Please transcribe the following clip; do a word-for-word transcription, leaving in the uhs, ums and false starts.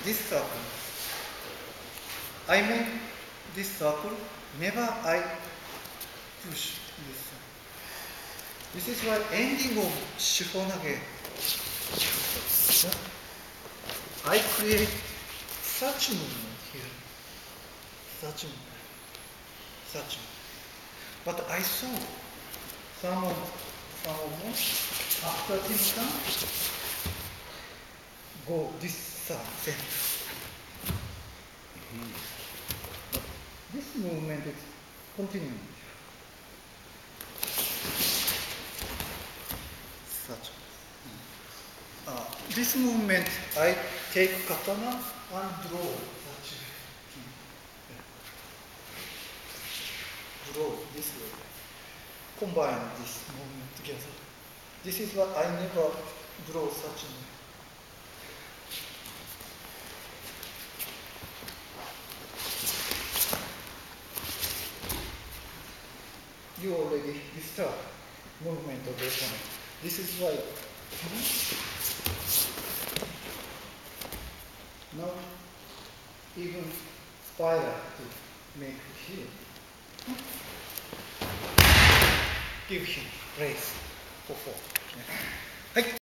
this circle. I make this circle, never I push this circle. This is why ending of Shihonage, I create such movement here. Such movement. Such movement. But I saw someone, someone after Tim-san, go this side, center. Mm-hmm. But this movement is continuing. Such. Uh, this movement, I take katana and draw such. Draw this way. Combine this movement together. This is what I never draw such a. You already start movement of the opponent. This is why. Now, even spiral to make here. Give him raise for four.